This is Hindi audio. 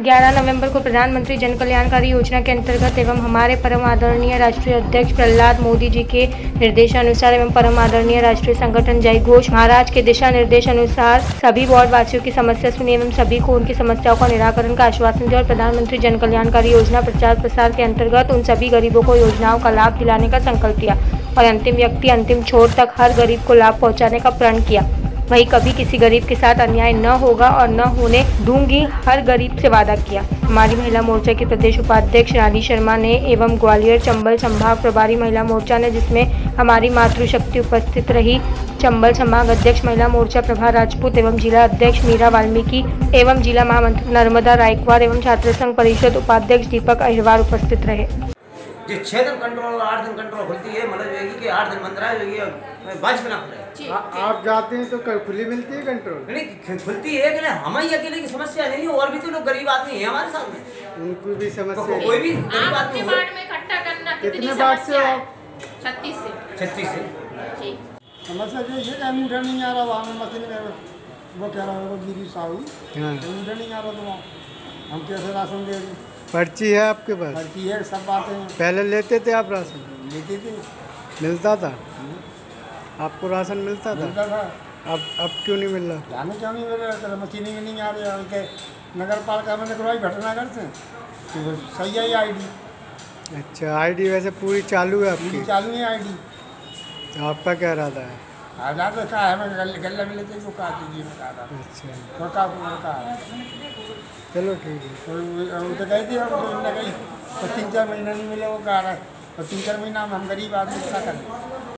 11 नवंबर को प्रधानमंत्री जन कल्याणकारी योजना के अंतर्गत एवं हमारे परम आदरणीय राष्ट्रीय अध्यक्ष प्रहलाद मोदी जी के निर्देशानुसार एवं परम आदरणीय राष्ट्रीय संगठन जय घोष महाराज के दिशा निर्देश अनुसार सभी वार्ड वासियों की समस्या सुनी एवं सभी को उनकी समस्याओं का निराकरण का आश्वासन दिया और प्रधानमंत्री जन कल्याणकारी योजना प्रचार प्रसार के अंतर्गत उन सभी गरीबों को योजनाओं का लाभ दिलाने का संकल्प लिया और अंतिम व्यक्ति अंतिम छोर तक हर गरीब को लाभ पहुँचाने का प्रण किया। वही कभी किसी गरीब के साथ अन्याय न होगा और न होने दूंगी, हर गरीब से वादा किया। हमारी महिला मोर्चा की प्रदेश उपाध्यक्ष रानी शर्मा ने एवं ग्वालियर चंबल संभाग प्रभारी महिला मोर्चा ने, जिसमें हमारी मातृशक्ति उपस्थित रही, चंबल संभाग अध्यक्ष महिला मोर्चा प्रभा राजपूत एवं जिला अध्यक्ष मीरा वाल्मीकि एवं जिला महामंत्री नर्मदा रायकवार एवं छात्र संघ परिषद उपाध्यक्ष दीपक अहिरवार उपस्थित रहे। जो 6 दिन कंट्रोल 8 दिन कंट्रोल खुलती है, मतलब कि 8 दिन बंद रहा है, बारिश बना पड़े। आप जाते हैं तो खुली मिलती है कंट्रोल? नहीं खुलती है कि हमारी अकेले की समस्या नहीं है, और भी तो लोग गरीब आदमी हैं हमारे साथ में, उनको भी समस्या कोई भी गरीब आदमी हो। कितने बार से हो आप? 36 से। समस्या ये है कि अंगूठा नहीं आ रहा, वहाँ में मशीन में वो कह रहा है गिरी साहू अंगूठा नहीं आ रहा, तो हम कैसे राशन दे दें? पर्ची है आपके पास? पर्ची है, सब बातें हैं। पहले लेते थे आप राशन? लेते थे। मिलता था? आपको राशन मिलता था? अब क्यों नहीं मिल रहा? जाने क्यों नहीं मिल रहा? मशीन में नहीं आ रही है। नगर पालिका में करवाई भटनागर से, तो सही है आईडी। अच्छा, आईडी वैसे पूरी चालू है आपकी? चालू है आईडी। आपका क्या इरादा है? इरादा क्या है, मैं गल्ला मिले थे तो कहा कीजिए, मैं कहा। अच्छा, कहा चलो ठीक है। वो तो कहती है, तो 3-4 महीना नहीं मिले, वो कहा रहा है, और 3-4 महीना में हम गरीब आदमी क्या करें।